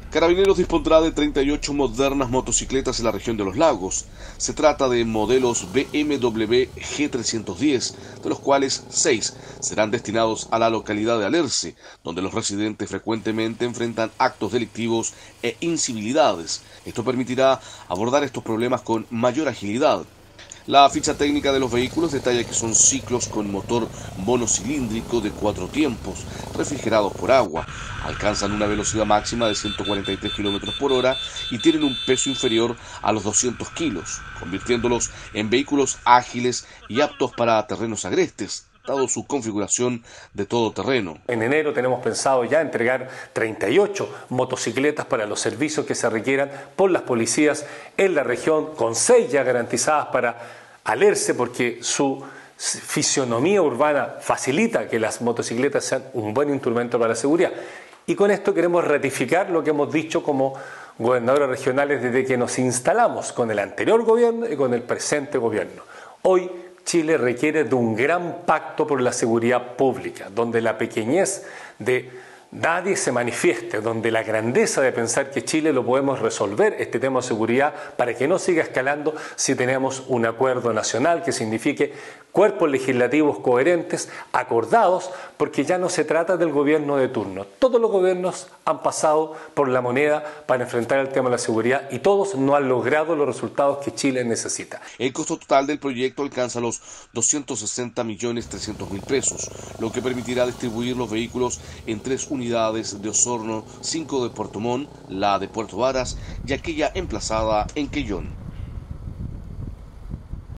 Carabineros dispondrá de 38 modernas motocicletas en la región de los lagos. Se trata de modelos BMW G310, de los cuales 6 serán destinados a la localidad de Alerce, donde los residentes frecuentemente enfrentan actos delictivos e incivilidades. Esto permitirá abordar estos problemas con mayor agilidad. La ficha técnica de los vehículos detalla que son ciclos con motor monocilíndrico de 4 tiempos, refrigerados por agua, alcanzan una velocidad máxima de 143 km por hora y tienen un peso inferior a los 200 kilos, convirtiéndolos en vehículos ágiles y aptos para terrenos agrestes, dado su configuración de todoterreno. En enero tenemos pensado ya entregar 38 motocicletas para los servicios que se requieran por las policías en la región, con 6 ya garantizadas para Alerce, porque su fisionomía urbana facilita que las motocicletas sean un buen instrumento para la seguridad. Y con esto queremos ratificar lo que hemos dicho como gobernadores regionales desde que nos instalamos con el anterior gobierno y con el presente gobierno. Hoy Chile requiere de un gran pacto por la seguridad pública, donde la pequeñez de nadie se manifieste, donde la grandeza de pensar que Chile lo podemos resolver, este tema de seguridad, para que no siga escalando si tenemos un acuerdo nacional que signifique cuerpos legislativos coherentes, acordados, porque ya no se trata del gobierno de turno. Todos los gobiernos han pasado por la moneda para enfrentar el tema de la seguridad y todos no han logrado los resultados que Chile necesita. El costo total del proyecto alcanza los 260.300.000 pesos, lo que permitirá distribuir los vehículos en 3 unidades de Osorno, 5 de Puerto Montt, la de Puerto Varas y aquella emplazada en Quellón.